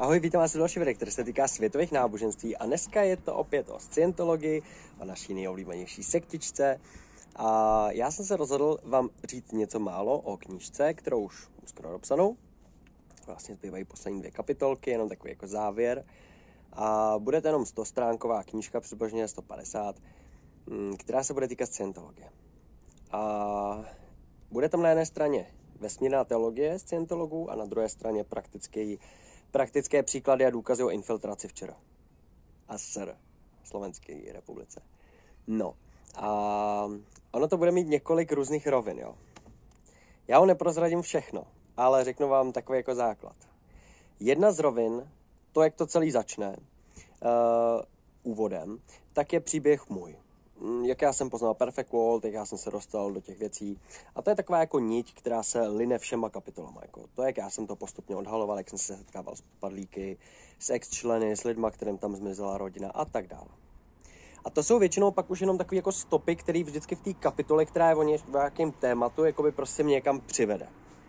Ahoj, vítám vás u další videa, který se týká světových náboženství a dneska je to opět o scientologii, o naší nejoblíbenější sektičce. A já jsem se rozhodl vám říct něco málo o knížce, kterou už skoro dopsanou. Vlastně zbývají poslední 2 kapitolky, jenom takový jako závěr. A bude to jenom 100stránková knížka, přibližně 150, která se bude týkat scientologie. A bude tam na jedné straně vesmírná teologie scientologů a na druhé straně praktické příklady a důkazy o infiltraci v ČR a SR, Slovenské republice. No a ono to bude mít několik různých rovin, jo. Já ho neprozradím všechno, ale řeknu vám takový jako základ. Jedna z rovin, to jak to celý začne, úvodem, tak je příběh můj. Jak já jsem poznal Perfect World, jak já jsem se dostal do těch věcí. A to je taková jako niť, která se line všema kapitolama. Jako to, jak já jsem to postupně odhaloval, jak jsem se setkával s upadlíky, s ex-členy, s lidma, kterým tam zmizela rodina a tak dále. A to jsou většinou pak už jenom takové jako stopy, které vždycky v té kapitole, která je o nějakém tématu, jakoby prostě mě někam přivede.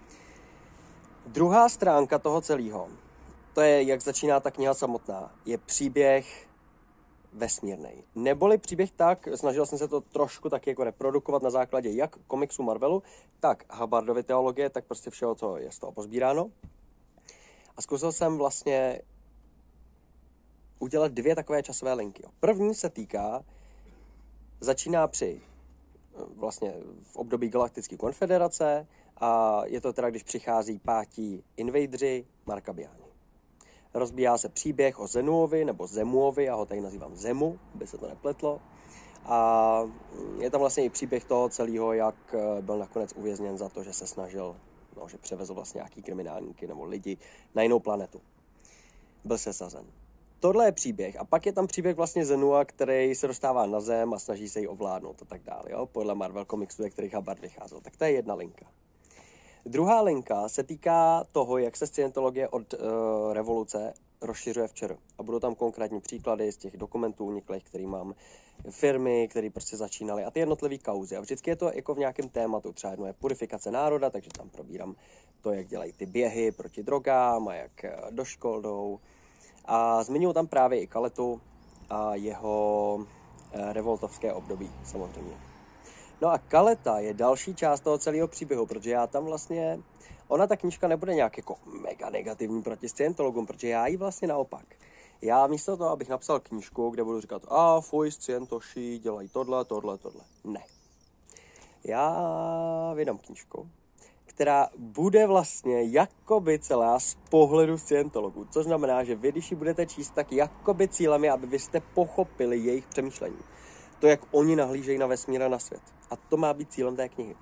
Druhá stránka toho celého, to je, jak začíná ta kniha samotná, je příběh vesmírnej. Neboli příběh tak, snažil jsem se to trošku taky jako reprodukovat na základě jak komiksu Marvelu, tak Hubbardovy teologie, tak prostě všeho, co je z toho pozbíráno. A zkusil jsem vlastně udělat 2 takové časové linky. První se začíná při vlastně v období Galaktické konfederace a je to teda, když přichází pátí invadři Markabiáni. Rozbíhá se příběh o Zenuovi nebo Zemuovi, já ho tady nazývám Zemu, aby se to nepletlo. A je tam vlastně i příběh toho celého, jak byl nakonec uvězněn za to, že se snažil, že převezl vlastně nějaký kriminálníky nebo lidi na jinou planetu. Byl sesazen. Tohle je příběh a pak je tam příběh vlastně Zenua, který se dostává na Zem a snaží se ji ovládnout a tak dále, jo? Podle Marvel komiksu, ze kterých Hubbard vycházel. Tak to je jedna linka. Druhá linka se týká toho, jak se scientologie od revoluce rozšiřuje v ČR. A budou tam konkrétní příklady z těch dokumentů uniklých, který mám, firmy, které prostě začínaly a ty jednotlivé kauzy. A vždycky je to jako v nějakém tématu. Třeba jedno je purifikace národa, takže tam probírám to, jak dělají ty běhy proti drogám a jak do škol jdou. A zmiňuji tam právě i Kaletu a jeho revoltovské období samozřejmě. No a Kaleta je další část toho celého příběhu, protože já tam vlastně, ta knížka nebude nějak jako mega negativní proti scientologům, protože já ji vlastně naopak. Já místo toho, abych napsal knížku, kde budu říkat, fuj, scientoši dělají tohle. Ne. Já vydám knížku, která bude vlastně jakoby celá z pohledu scientologů. Což znamená, že vy, když ji budete číst, tak jakoby cílem je, aby vy jste pochopili jejich přemýšlení. To, jak oni nahlížejí na vesmír a na svět. A to má být cílem té knihy.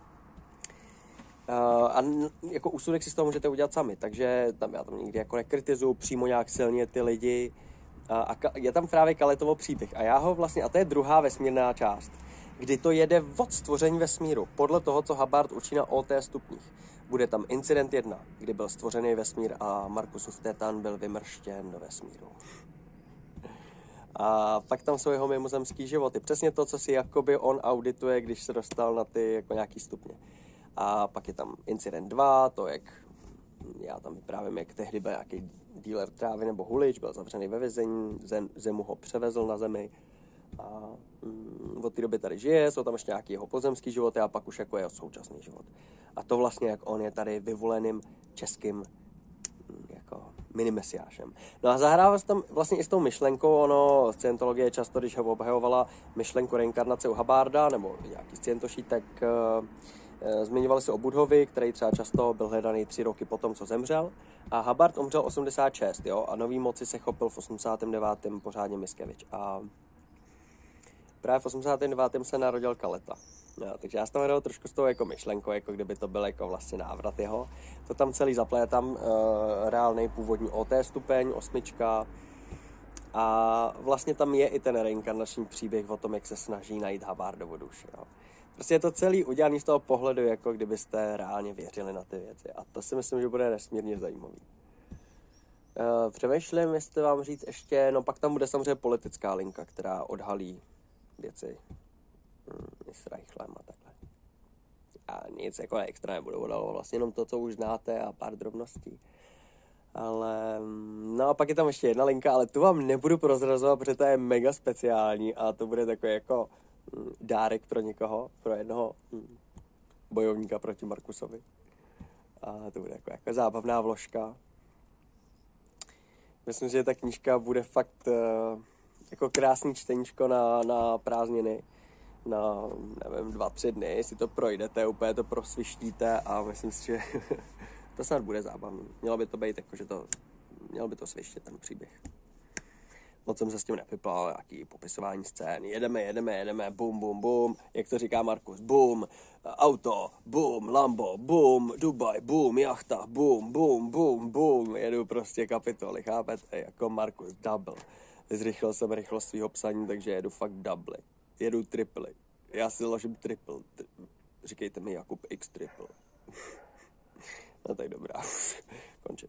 A jako úsudek si z toho můžete udělat sami, takže já tam nikdy jako nekritizuju přímo nějak silně ty lidi. A je tam právě Kaletovo příběh. A já ho vlastně, a to je druhá vesmírná část, kdy to jede od stvoření vesmíru, podle toho, co Hubbard učí na OT stupních. Bude tam incident 1, kdy byl stvořený vesmír a Markusův Titan byl vymrštěn do vesmíru. A pak tam jsou jeho mimozemský životy. Přesně to, co si jakoby on audituje, když se dostal na ty jako nějaký stupně. A pak je tam incident 2, to jak já tam vyprávím, jak tehdy byl nějaký dealer trávy nebo hulič, byl zavřený ve vězení, Zemu ho převezl na Zemi a od té doby tady žije, jsou tam ještě nějaký jeho pozemský životy a pak už jako jeho současný život. A to vlastně, jak on je tady vyvoleným českým jako minimesiášem. No a zahrává se tam vlastně i s tou myšlenkou, scientologie často, když ho obhajovala myšlenku reinkarnace u Hubbarda, nebo nějaký scientoší, tak zmiňovali se o Budhovi, který třeba často byl hledaný 3 roky potom, co zemřel. A Hubbard umřel 86, jo, a nový moci se chopil v 89. pořádně Miskevič. A právě v 89. se narodil Kaleta. No, takže já jsem tam hrál trošku s tou jako myšlenkou, jako kdyby to byl jako vlastně návrat jeho. To tam celý zaplétám, reálnej původní OT stupeň, 8. A vlastně tam je i ten reinkarnační příběh o tom, jak se snaží najít Hubbardovu duši. Jo. Prostě je to celý udělaný z toho pohledu, jako kdybyste reálně věřili na ty věci. A to si myslím, že bude nesmírně zajímavý. Přemýšlím, jestli vám říct ještě, pak tam bude samozřejmě politická linka, která odhalí věci s Reichlem a takhle. A nic jako extra nebudu odhalovat, vlastně jenom to, co už znáte a pár drobností. Ale No a pak je tam ještě jedna linka, ale tu vám nebudu prozrazovat, protože to je mega speciální a to bude takový jako dárek pro někoho, pro jednoho bojovníka proti Markusovi. A to bude jako zábavná vložka. Myslím, že ta knížka bude fakt jako krásný čteníčko na prázdniny. Na, nevím, 2-3 dny si to projdete, úplně to prosvištíte a myslím si, že to snad bude zábavný. Mělo by to být jako, že mělo by to svištět ten příběh. Moc jsem se s tím nepyplal, jaký popisování scén. Jedeme, bum, jak to říká Markus, bum, auto, bum, Lambo, bum, Dubaj, bum, jachta, bum. Jedu prostě kapitoly, chápete, jako Markus, double. Zrychlil jsem rychlost svýho psaní, takže jedu fakt double. Jedu triply. Já si založím triple. Říkejte mi Jakub X triple. No tak dobrá, končím.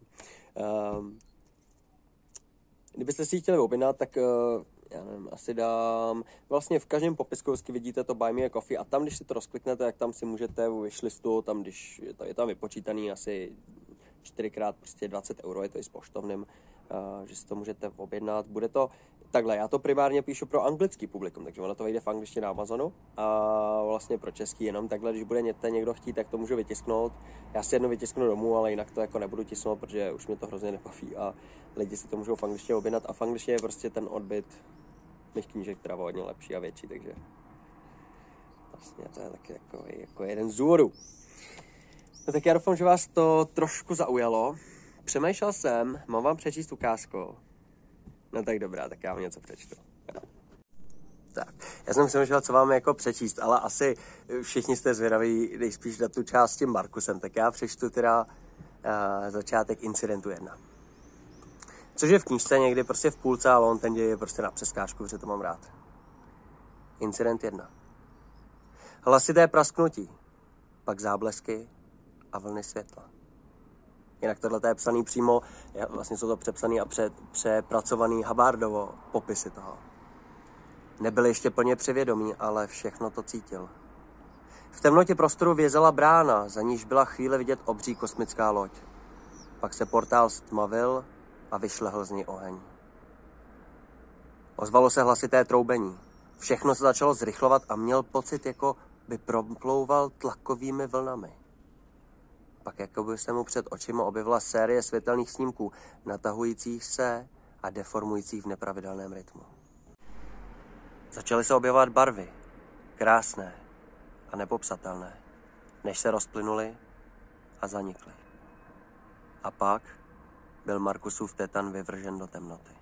Kdybyste si ji chtěli objednat, tak já nevím, asi dám, vlastně v každém popisku vidíte to Buy Me a Coffee a tam, když si to rozkliknete, tak tam si můžete v wishlistu, tam když je tam vypočítaný asi 4x prostě 20 €, je to i s poštovným, že si to můžete objednat. Bude to takhle, já to primárně píšu pro anglický publikum, takže ono to vyjde v angličtině na Amazonu a vlastně pro český jenom takhle, když bude někdo chtít, tak to můžu vytisknout. Já si jedno vytisknu domů, ale jinak to jako nebudu tisknout, protože už mě to hrozně nebaví a lidi si to můžou v angličtině objednat a v angličtině je prostě ten odbyt mých knížek teda hodně lepší a větší, takže vlastně to je taky jako jeden z důvodů. No tak já doufám, že vás to trošku zaujalo. Přemýšlel jsem, mám vám přečíst ukázku. No tak dobrá, tak já vám něco přečtu. Jo. Tak, já jsem přemýšlel, co vám jako přečíst, ale asi všichni jste zvědaví nejspíš na tu část s tím Markusem, tak já přečtu teda začátek incidentu 1. Což je v knížce někdy prostě v půlce, ale on ten děj je prostě na přeskážku, protože to mám rád. Incident 1. Hlasité prasknutí, pak záblesky a vlny světla. Jinak tohle je psaný přímo, vlastně jsou to přepsaný a přepracovaný Hubbardovo popisy toho. Nebyl ještě plně přivědomý, ale všechno to cítil. V temnotě prostoru vězela brána, za níž byla chvíli vidět obří kosmická loď. Pak se portál stmavil a vyšlehl z něj oheň. Ozvalo se hlasité troubení. Všechno se začalo zrychlovat a měl pocit, jako by proplouval tlakovými vlnami. Pak jako by se mu před očima objevila série světelných snímků, natahujících se a deformujících v nepravidelném rytmu. Začaly se objevovat barvy, krásné a nepopsatelné, než se rozplynuly a zanikly. A pak byl Markusův tetan vyvržen do temnoty.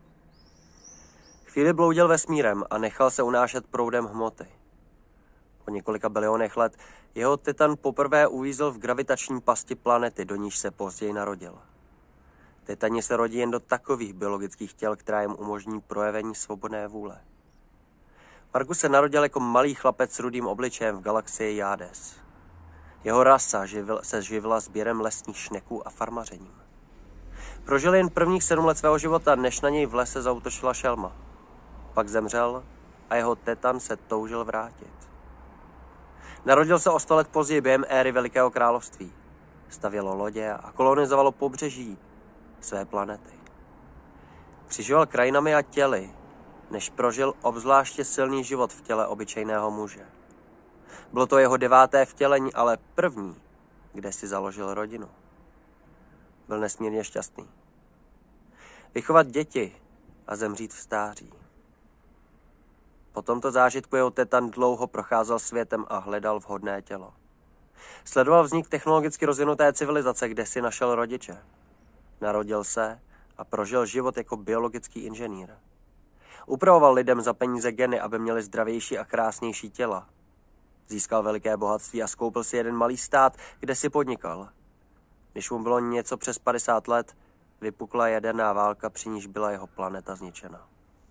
Chvíli bloudil vesmírem a nechal se unášet proudem hmoty. Po několika bilionech let jeho titan poprvé uvízl v gravitační pasti planety, do níž se později narodil. Titani se rodí jen do takových biologických těl, která jim umožní projevení svobodné vůle. Markus se narodil jako malý chlapec s rudým obličejem v galaxii Jades. Jeho rasa se živila sběrem lesních šneků a farmařením. Prožil jen prvních 7 let svého života, než na něj v lese zaútočila šelma. Pak zemřel a jeho tetan se toužil vrátit. Narodil se o 100 let později během éry Velikého království. Stavělo lodě a kolonizovalo pobřeží své planety. Přižival krajinami a těly, než prožil obzvláště silný život v těle obyčejného muže. Bylo to jeho 9. vtělení, ale první, kde si založil rodinu. Byl nesmírně šťastný. Vychovat děti a zemřít v stáří. Po tomto zážitku jeho tetan dlouho procházel světem a hledal vhodné tělo. Sledoval vznik technologicky rozvinuté civilizace, kde si našel rodiče. Narodil se a prožil život jako biologický inženýr. Upravoval lidem za peníze geny, aby měli zdravější a krásnější těla. Získal veliké bohatství a skoupil si jeden malý stát, kde si podnikal. Když mu bylo něco přes 50 let, vypukla jaderná válka, při níž byla jeho planeta zničena.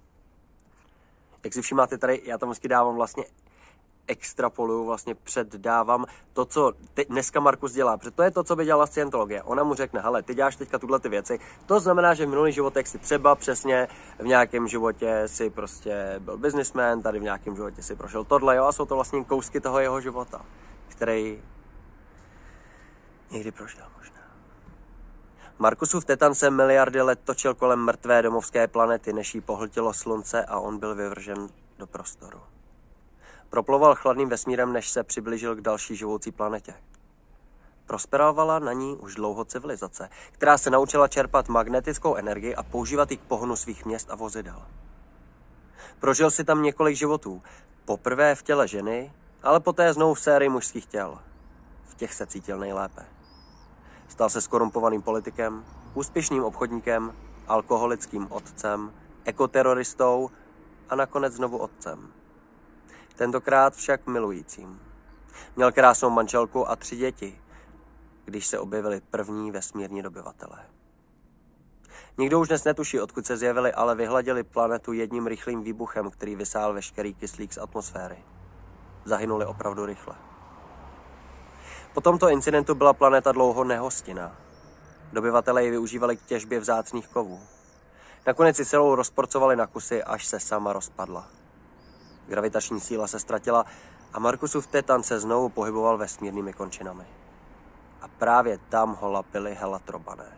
Jak si všimáte tady, já tam vždycky dávám vlastně extrapoluju, vlastně předdávám to, co dneska Markus dělá. Protože to je to, co by dělala scientologie. Ona mu řekne, hele, ty děláš teďka tuhle ty věci. To znamená, že v minulých životech si třeba přesně v nějakém životě si prostě byl businessman, tady v nějakém životě si prošel tohle, jo, a jsou to vlastně kousky toho jeho života, který někdy prožil možná. Markusův Tetan se miliardy let točil kolem mrtvé domovské planety, než jí pohltilo slunce a on byl vyvržen do prostoru. Proploval chladným vesmírem, než se přiblížil k další živoucí planetě. Prosperovala na ní už dlouho civilizace, která se naučila čerpat magnetickou energii a používat ji k pohonu svých měst a vozidel. Prožil si tam několik životů, poprvé v těle ženy, ale poté znovu v sérii mužských těl. V těch se cítil nejlépe. Stal se skorumpovaným politikem, úspěšným obchodníkem, alkoholickým otcem, ekoteroristou a nakonec znovu otcem. Tentokrát však milujícím. Měl krásnou manželku a 3 děti, když se objevili první vesmírní dobyvatelé. Nikdo už dnes netuší, odkud se zjevili, ale vyhladili planetu jedním rychlým výbuchem, který vysál veškerý kyslík z atmosféry. Zahynuli opravdu rychle. Po tomto incidentu byla planeta dlouho nehostinná. Dobyvatelé ji využívali k těžbě vzácných kovů. Nakonec si celou rozporcovali na kusy, až se sama rozpadla. Gravitační síla se ztratila a Markusův Tetan se znovu pohyboval vesmírnými končinami. A právě tam ho lapili helatrobané.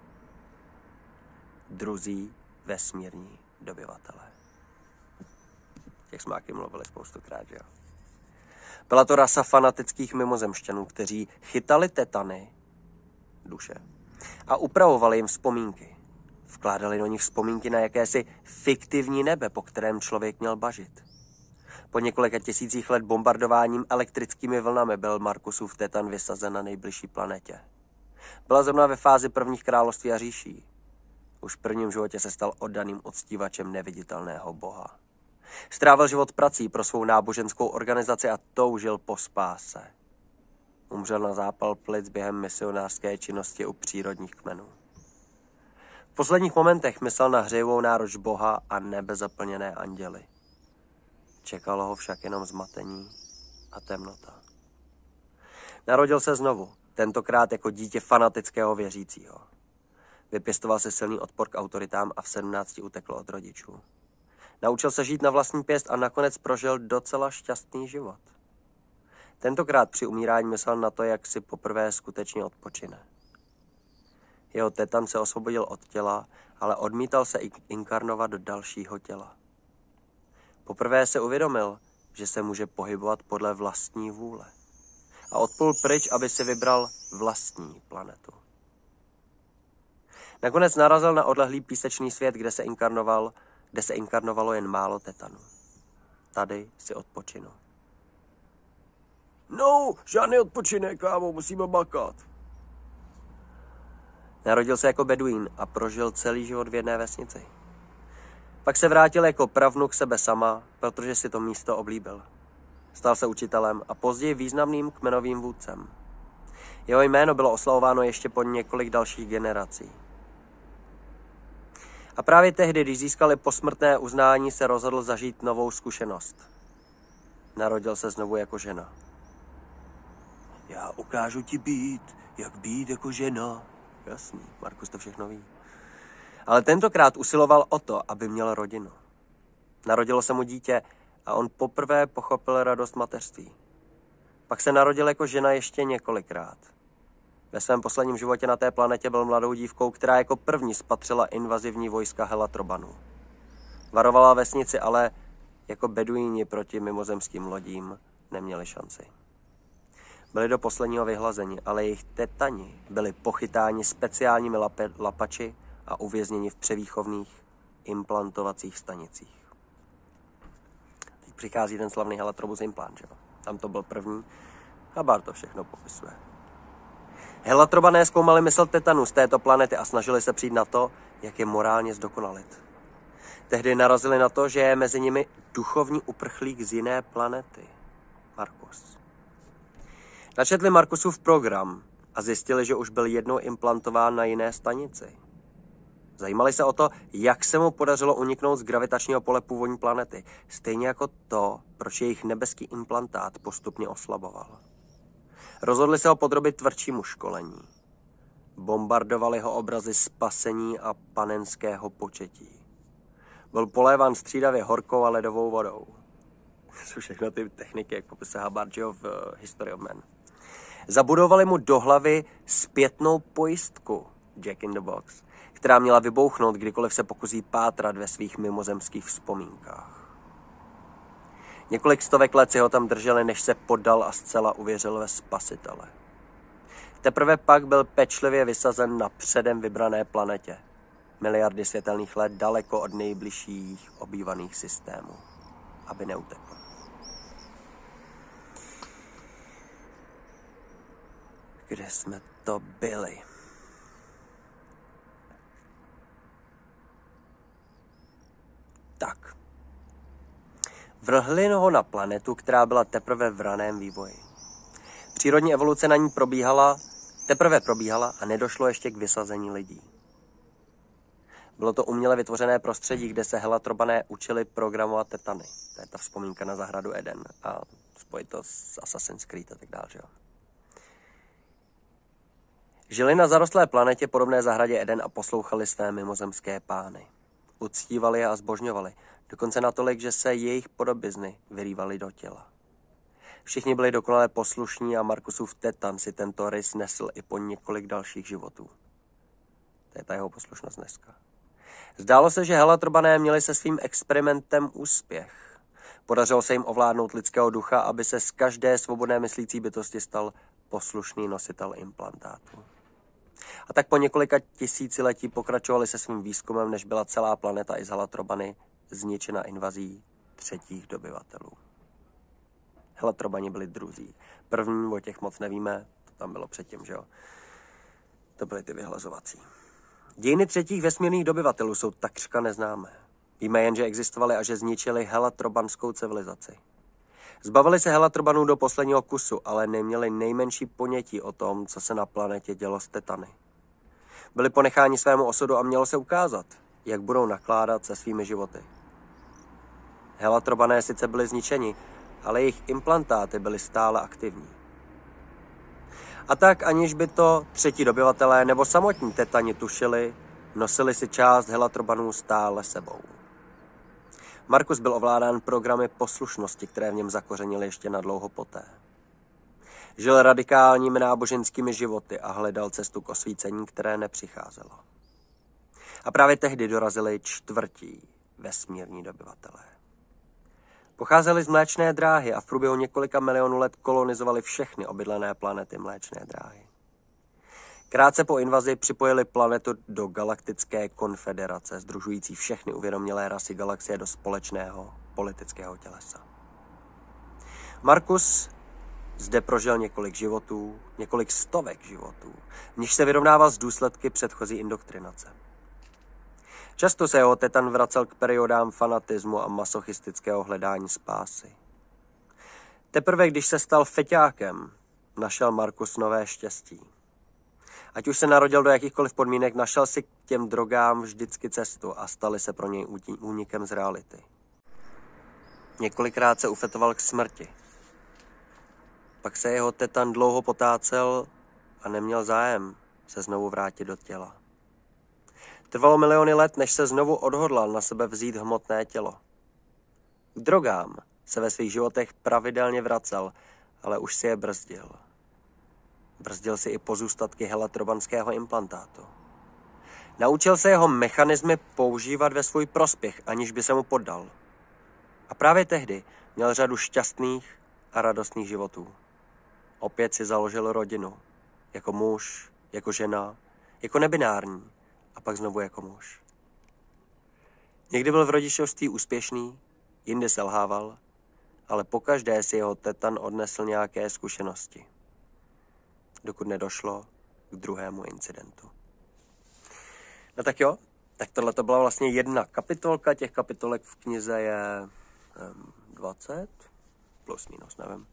Druzí vesmírní dobyvatelé. Těch jsme taky mluvili spoustukrát, že jo? Byla to rasa fanatických mimozemšťanů, kteří chytali tetany, duše, a upravovali jim vzpomínky. Vkládali do nich vzpomínky na jakési fiktivní nebe, po kterém člověk měl bažit. Po několika tisících let bombardováním elektrickými vlnami byl Markusův Tetan vysazen na nejbližší planetě. Byla zrovna ve fázi prvních království a říší. Už v prvním životě se stal oddaným uctívačem neviditelného boha. Strávil život prací pro svou náboženskou organizaci a toužil po spáse. Umřel na zápal plic během misionářské činnosti u přírodních kmenů. V posledních momentech myslel na hřejivou náruč boha a nebe zaplněné anděly. Čekalo ho však jenom zmatení a temnota. Narodil se znovu, tentokrát jako dítě fanatického věřícího. Vypěstoval si silný odpor k autoritám a v 17 utekl od rodičů. Naučil se žít na vlastní pěst a nakonec prožil docela šťastný život. Tentokrát při umírání myslel na to, jak si poprvé skutečně odpočine. Jeho Tetan se osvobodil od těla, ale odmítal se inkarnovat do dalšího těla. Poprvé se uvědomil, že se může pohybovat podle vlastní vůle. A odplul pryč, aby si vybral vlastní planetu. Nakonec narazil na odlehlý písečný svět, kde se inkarnovalo jen málo Tetanů. Tady si odpočinu. No, žádný odpočinek, kámo, musíme makat. Narodil se jako beduín a prožil celý život v jedné vesnici. Pak se vrátil jako pravnuk sebe sama, protože si to místo oblíbil. Stal se učitelem a později významným kmenovým vůdcem. Jeho jméno bylo oslavováno ještě po několik dalších generací. A právě tehdy, když získali posmrtné uznání, se rozhodl zažít novou zkušenost. Narodil se znovu jako žena. Já ukážu ti jak být jako žena. Jasný, Markus to všechno ví. Ale tentokrát usiloval o to, aby měl rodinu. Narodilo se mu dítě a on poprvé pochopil radost mateřství. Pak se narodil jako žena ještě několikrát. Ve svém posledním životě na té planetě byl mladou dívkou, která jako první spatřila invazivní vojska helatrobanů. Varovala vesnici, ale jako beduíni proti mimozemským lodím neměli šanci. Byli do posledního vyhlazení, ale jejich tetani byli pochytáni speciálními lapači a uvězněni v převýchovných implantovacích stanicích. Teď přichází ten slavný helatrobus implant, že? Tam to byl první a Bart to všechno popisuje. Helatrobané zkoumali mysl Tetanů z této planety a snažili se přijít na to, jak je morálně zdokonalit. Tehdy narazili na to, že je mezi nimi duchovní uprchlík z jiné planety. Markus. Načetli Markusův program a zjistili, že už byl jednou implantován na jiné stanici. Zajímali se o to, jak se mu podařilo uniknout z gravitačního pole původní planety, stejně jako to, proč jejich nebeský implantát postupně oslaboval. Rozhodli se ho podrobit tvrdšímu školení. Bombardovali ho obrazy spasení a panenského početí. Byl poléván střídavě horkou a ledovou vodou. To jsou všechno ty techniky, jak popisuje Hubbard v History of Man. Zabudovali mu do hlavy zpětnou pojistku, Jack in the Box, která měla vybouchnout, kdykoliv se pokusí pátrat ve svých mimozemských vzpomínkách. Několik stovek let si ho tam drželi, než se poddal a zcela uvěřil ve Spasitele. Teprve pak byl pečlivě vysazen na předem vybrané planetě, miliardy světelných let daleko od nejbližších obývaných systémů, aby neutekl. Kde jsme to byli? Tak. Vrhli ho na planetu, která byla teprve v raném vývoji. Přírodní evoluce na ní teprve probíhala a nedošlo ještě k vysazení lidí. Bylo to uměle vytvořené prostředí, kde se helatrobané učili programovat tetany. To je ta vzpomínka na zahradu Eden a spojit to s Assassin's Creed a tak dále, že jo. Žili na zarostlé planetě podobné zahradě Eden a poslouchali své mimozemské pány. Uctívali je a zbožňovali, dokonce natolik, že se jejich podobizny vyrývaly do těla. Všichni byli dokonale poslušní a Markusův tetan si tento rys nesl i po několik dalších životů. To je ta jeho poslušnost dneska. Zdálo se, že helatrobané měli se svým experimentem úspěch. Podařilo se jim ovládnout lidského ducha, aby se z každé svobodné myslící bytosti stal poslušný nositel implantátu. A tak po několika tisíciletí pokračovali se svým výzkumem, než byla celá planeta i z helatrobany zničena invazí třetích dobyvatelů. Helatrobani byli druzí. První, o těch moc nevíme, to tam bylo předtím, že jo. To byly ty vyhlazovací. Dějiny třetích vesmírných dobyvatelů jsou takřka neznámé. Víme jen, že existovali a že zničili helatrobanskou civilizaci. Zbavili se helatrobanů do posledního kusu, ale neměli nejmenší ponětí o tom, co se na planetě dělo s tetany. Byli ponecháni svému osudu a mělo se ukázat, jak budou nakládat se svými životy. Helatrobané sice byli zničeni, ale jejich implantáty byly stále aktivní. A tak, aniž by to třetí dobyvatelé nebo samotní tetani tušili, nosili si část helatrobanů stále sebou. Markus byl ovládán programy poslušnosti, které v něm zakořenily ještě na dlouho poté. Žil radikálními náboženskými životy a hledal cestu k osvícení, které nepřicházelo. A právě tehdy dorazili čtvrtí vesmírní dobyvatelé. Pocházeli z Mléčné dráhy a v průběhu několika milionů let kolonizovali všechny obydlené planety Mléčné dráhy. Krátce po invazi připojili planetu do galaktické konfederace, sdružující všechny uvědomělé rasy galaxie do společného politického tělesa. Markus zde prožil několik životů, několik stovek životů, v nichž se vyrovnával s důsledky předchozí indoktrinace. Často se jeho tetan vracel k periodám fanatismu a masochistického hledání spásy. Teprve když se stal feťákem, našel Markus nové štěstí. Ať už se narodil do jakýchkoliv podmínek, našel si k těm drogám vždycky cestu a staly se pro něj únikem z reality. Několikrát se ufetoval k smrti. Pak se jeho tetan dlouho potácel a neměl zájem se znovu vrátit do těla. Trvalo miliony let, než se znovu odhodlal na sebe vzít hmotné tělo. K drogám se ve svých životech pravidelně vracel, ale už si je brzdil. Brzdil si i pozůstatky helatrobanského implantátu. Naučil se jeho mechanismy používat ve svůj prospěch, aniž by se mu poddal. A právě tehdy měl řadu šťastných a radostných životů. Opět si založil rodinu. Jako muž, jako žena, jako nebinární a pak znovu jako muž. Někdy byl v rodičovství úspěšný, jindy selhával, ale pokaždé si jeho tetan odnesl nějaké zkušenosti. Dokud nedošlo k druhému incidentu. No tak jo, tak tohle to byla vlastně jedna kapitolka, těch kapitolek v knize je 20, plus minus, nevím.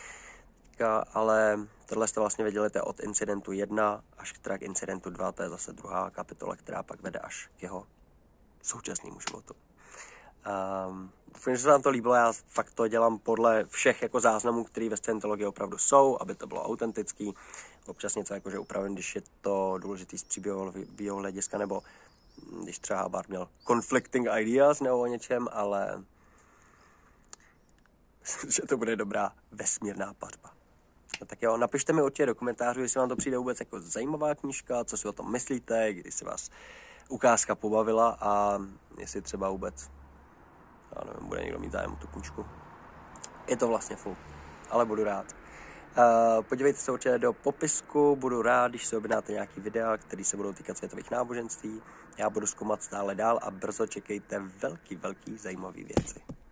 Ale tohle jste vlastně věděli, to je od incidentu 1 až k incidentu 2, to je zase druhá kapitola, která pak vede až k jeho současnému životu. Doufám, že se vám to líbilo, já fakt to dělám podle všech jako záznamů, které ve scientologii opravdu jsou, aby to bylo autentický. Občas něco jakože upravím, když je to důležitý z příběhového hlediska, nebo když třeba Hubbard měl conflicting ideas nebo o něčem, ale myslím, že to bude dobrá vesmírná pařba. Tak jo, napište mi určitě do komentářů, jestli vám to přijde vůbec jako zajímavá knížka, co si o tom myslíte, když se vás ukázka pobavila a jestli třeba vůbec, já nevím, bude někdo mít zájem o tu knížku. Je to vlastně full, ale budu rád. Podívejte se určitě do popisku, budu rád, když se objednáte nějaký videa, které se budou týkat světových náboženství. Já budu zkoumat stále dál a brzo čekejte velký zajímavé věci.